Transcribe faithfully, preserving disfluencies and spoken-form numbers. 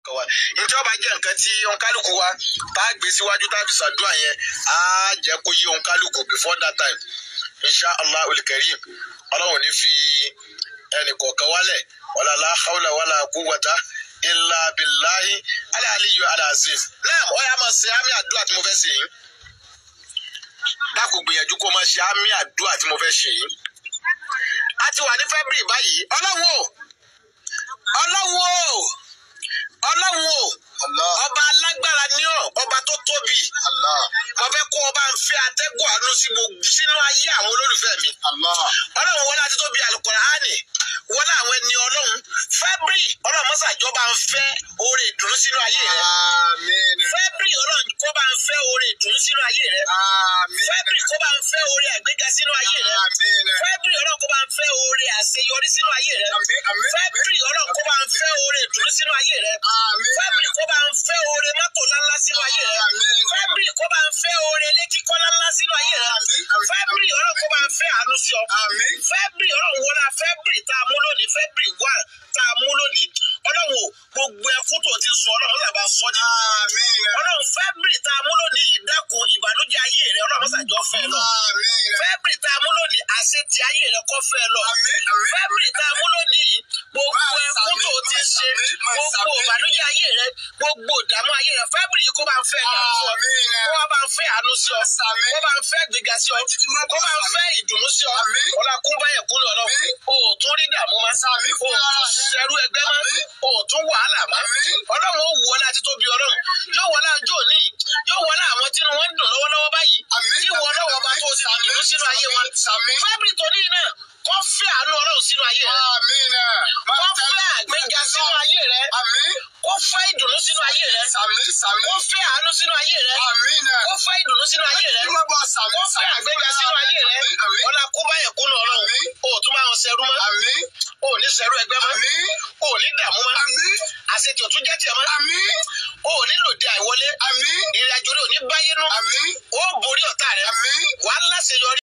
kọ̀ọ̀kan wa ìjọba jẹ́ nǹkan tí òǹkálùkù wa tá a gbé síwájú tá a fi ṣàdúrà yẹn á jẹ́ kó yé òǹkálùkù before that time insha Allah al-Karim ọlọ́run ní fi ẹnì kọ̀ọ̀kan wálẹ̀ wala la hawla wala quwwata illa billahi al-aliyyu al-azim. náà ó yá máa ṣe àmì àdúrà tí mo fẹ́ ṣe yìí dákun gbìyànjú kó máa ṣe àmì àdúrà tí mo fẹ́ ṣe yìí. a ti wà ní February báyìí ọlọ́wọ́ ọlọ́wọ́ ọlọ́wọ́ ọba alágbára ni ọ́ ọba tó tóbi mo fẹ́ kó ọba ń fẹ́ atẹ́gùn àánú sínú ayé àwọn olólùfẹ́ mi ọlọ́run wọlé àti tóbi Al-Qur'ani wọlé àwọn ẹni ọlọ́run February ọlọ́run mọ́sàjọ́ bá ń fẹ́ oore ìdùnnú sínú ayé rẹ February ọlọ́run kó bá ń fẹ́ oore ìdùnnú sínú ayé rẹ February kó bá ń fẹ́ oore àgbéga sínú ayé rẹ February ọlọ́run kó bá ń fẹ́ oore àṣeyọrí sínú ayé rẹ February ọlọ́run kó bá ń fẹ́ oore ìdùnnú sínú ayé rẹ February kó bá ń fẹ́ oore mọ́tò ńláńlá sínú ayé rẹ February kó bá ń fẹ́ oore létíkọ́ ńláńlá sínú ayé rẹ February ọlọ́run kó bá ń fẹ́ àánú sí ọ February ọlọ́run wọlé February tá a mú lónìí February one tá a mú lónìí ọlọ́run gbogbo ẹkún tó ti sọ ọlọ́run làbá sọ ní ọlọ́run February tá a mú lónìí ìdákun ìbànújẹ́ ayé rẹ ọlọ́run sàjọ fẹ́ lọ February tá a mú lónìí àṣetì ayé rẹ kọ́ fẹ́ lọ February tá a mú lónìí gbogbo ẹkún tó ti ṣe gbogbo ìbànújẹ́ ayé rẹ gbogbo ìdààmú ayé rẹ February kó bá ń fẹ́ ìdààmú sí ọ kó bá ń fẹ́ àánú sí ọ kó bá ń fẹ́ gbéga sí ọ kó bá ń fẹ́ ìdùnnú sí ọ ọlọ́kùn báyẹn kún lọ lọ́wọ́ o ò tún rí dààmú má o ò tún ṣẹrú ẹgbẹ́ má o ò tún wàhálà má ọlọ́run ó wù ọ́ láti tóbi ọlọ́run yóò wọlé àjò ní yóò wọlé àwọn tí wọ́n ń dùn lọ́wọ́lọ́wọ́ báyìí tí wọ́n lọ́wọ́ bá tó ti dùn sínú ayé wọn February tó ní náà kó fẹ́ àánú ọlọ́run sínú ayé rẹ kó fẹ́ àgbéga sínú ayé rẹ kó fẹ́ ìdùnnú sínú ayé rẹ kó fẹ́ àánú sínú ayé rẹ kó fẹ́ ìdùnnú sínú ayé rẹ kó fẹ́ àgbéga sínú ayé rẹ ọlá kó báyẹn kún lọ ọlọ́run o ò tún bá wọn ṣẹrú mọ́ o ò ní ṣẹrú ẹgbẹ́ mọ́ o ò ní dààmú mọ́ àṣetì ọ̀tún jẹ́ tiẹ̀ mọ́ o ò ní lòdì àìwọlé ìrìnàjò rẹ ò ní báyé nú o ò borí ọ̀tá rẹ wàá láṣeyọrí.